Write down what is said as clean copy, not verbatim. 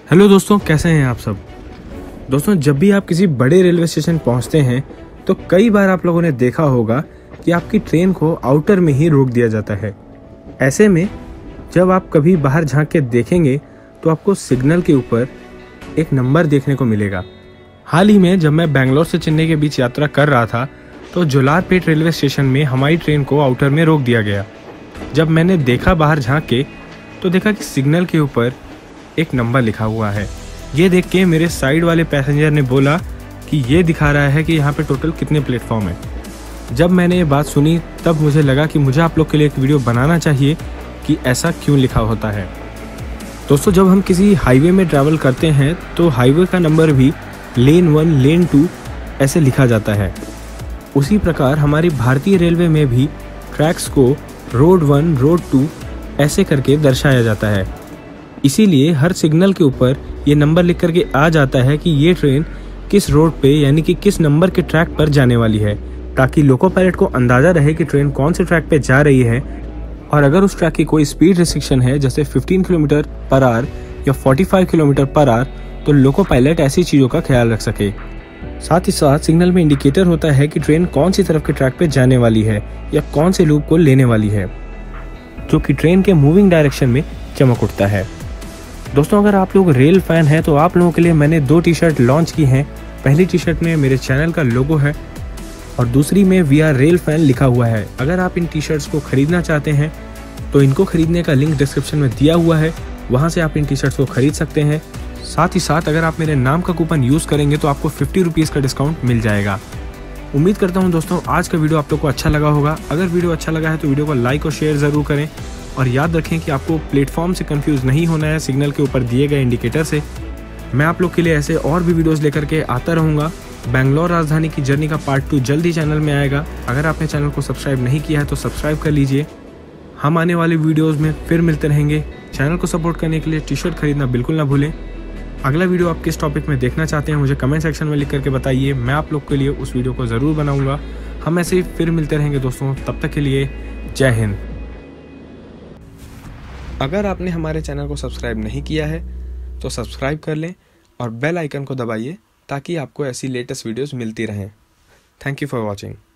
Hello दोस्तों, कैसे हैं आप सब। दोस्तों, जब भी आप किसी बड़े रेलवे स्टेशन पहुंचते हैं तो कई बार आप लोगों ने देखा होगा कि आपकी ट्रेन को आउटर में ही रोक दिया जाता है। ऐसे में जब आप कभी बाहर झांक के देखेंगे तो आपको सिग्नल के ऊपर एक नंबर देखने को मिलेगा। हाल ही में जब मैं बेंगलोर से चेन्नई के बीच यात्रा कर रहा था तो जोलारपेट रेलवे स्टेशन में हमारी ट्रेन को आउटर में रोक दिया गया। जब मैंने देखा बाहर झांक के तो देखा कि सिग्नल के ऊपर एक नंबर लिखा हुआ है। ये देख के मेरे साइड वाले पैसेंजर ने बोला कि ये दिखा रहा है कि यहाँ पे टोटल कितने प्लेटफॉर्म हैं। जब मैंने ये बात सुनी तब मुझे लगा कि मुझे आप लोग के लिए एक वीडियो बनाना चाहिए कि ऐसा क्यों लिखा होता है। दोस्तों, जब हम किसी हाईवे में ट्रैवल करते हैं तो हाईवे का नंबर भी लेन 1, लेन 2 ऐसे लिखा जाता है। उसी प्रकार हमारी भारतीय रेलवे में भी ट्रैक्स को रोड 1, रोड 2 ऐसे करके दर्शाया जाता है। इसीलिए हर सिग्नल के ऊपर ये नंबर लिख करके आ जाता है कि ये ट्रेन किस रोड पे यानी कि किस नंबर के ट्रैक पर जाने वाली है, ताकि लोको पायलट को अंदाज़ा रहे कि ट्रेन कौन से ट्रैक पे जा रही है। और अगर उस ट्रैक की कोई स्पीड रिस्ट्रिक्शन है जैसे 15 किलोमीटर पर आवर या 45 किलोमीटर पर आवर, तो लोको पायलट ऐसी चीज़ों का ख्याल रख सके। साथ ही साथ सिग्नल में इंडिकेटर होता है कि ट्रेन कौन सी तरफ के ट्रैक पे जाने वाली है या कौन से लूप को लेने वाली है, जो कि ट्रेन के मूविंग डायरेक्शन में चमक उठता है। दोस्तों, अगर आप लोग रेल फैन हैं तो आप लोगों के लिए मैंने 2 टी शर्ट लॉन्च की हैं। पहली टी शर्ट में मेरे चैनल का लोगो है और दूसरी में वी आर रेल फैन लिखा हुआ है। अगर आप इन टी शर्ट्स को खरीदना चाहते हैं तो इनको खरीदने का लिंक डिस्क्रिप्शन में दिया हुआ है, वहाँ से आप इन टी शर्ट्स को खरीद सकते हैं। साथ ही साथ अगर आप मेरे नाम का कूपन यूज़ करेंगे तो आपको 50 रुपीज़ का डिस्काउंट मिल जाएगा। उम्मीद करता हूँ दोस्तों आज का वीडियो आप लोग को अच्छा लगा होगा। अगर वीडियो अच्छा लगा है तो वीडियो को लाइक और शेयर ज़रूर करें और याद रखें कि आपको प्लेटफॉर्म से कंफ्यूज नहीं होना है सिग्नल के ऊपर दिए गए इंडिकेटर से। मैं आप लोग के लिए ऐसे और भी वीडियोस लेकर के आता रहूँगा। बेंगलोर राजधानी की जर्नी का पार्ट 2 जल्द ही चैनल में आएगा। अगर आपने चैनल को सब्सक्राइब नहीं किया है तो सब्सक्राइब कर लीजिए। हम आने वाले वीडियोज़ में फिर मिलते रहेंगे। चैनल को सपोर्ट करने के लिए टी शर्ट खरीदना बिल्कुल ना भूलें। अगला वीडियो आप किस टॉपिक में देखना चाहते हैं मुझे कमेंट सेक्शन में लिख करके बताइए। मैं आप लोग के लिए उस वीडियो को ज़रूर बनाऊँगा। हम ऐसे ही फिर मिलते रहेंगे दोस्तों। तब तक के लिए जय हिंद। अगर आपने हमारे चैनल को सब्सक्राइब नहीं किया है तो सब्सक्राइब कर लें और बेल आइकन को दबाइए ताकि आपको ऐसी लेटेस्ट वीडियोस मिलती रहें। Thank you for watching.